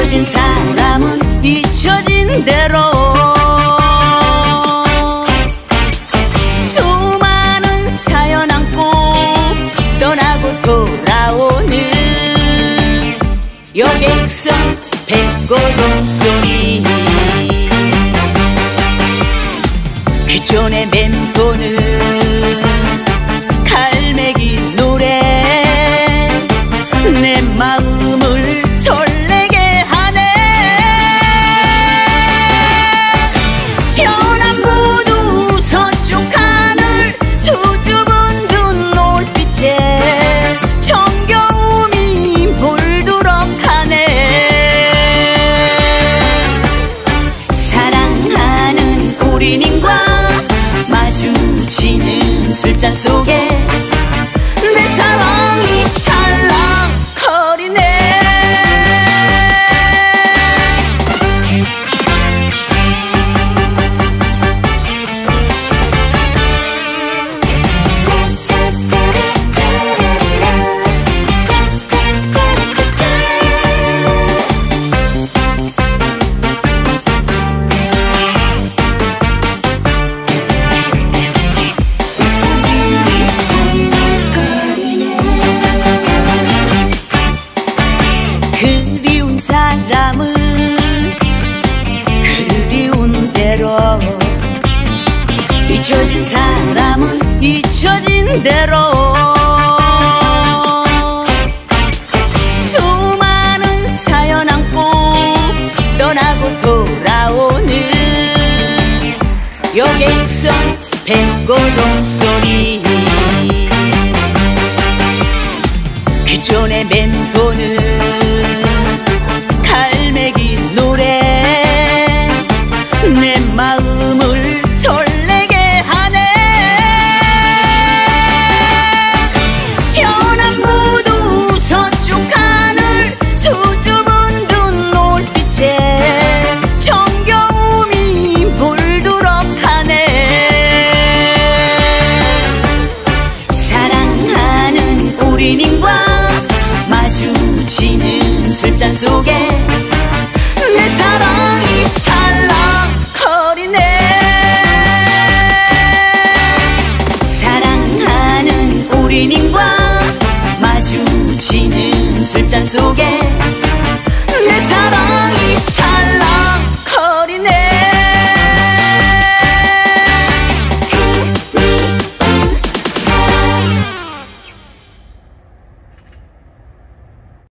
잊혀진 사람은 잊혀진 대로 수많은 사연 안고 떠나고 돌아오는 여객선 백고동 소리. 기존의 맴도는 갈매기 노래 내 마음을 설레게 하네. 연안부두 서쪽 하늘 수줍은 두 노을빛에 정겨움이 물들어가네. 사랑하는 우리님과 마주치는 술잔 속에 내 사랑이 찰랑거리네. 그리운 사람은 그리운 대로 잊혀진 사람은 잊혀진 대로 수많은 사연 안고 떠나고 돌아오는 여객선 백고동 소리. 기존의 맴도는 갈매기 노래 내 마음을 설레게 하네. 연안부두 서쪽 하늘 수줍은 두 노을빛에 정겨움이 물들어가네. 사랑하는 우리님과 마주치는 술잔 속에 내 사랑이 찰랑거리네. 사랑하는 우리님과 마주치는 술잔 속에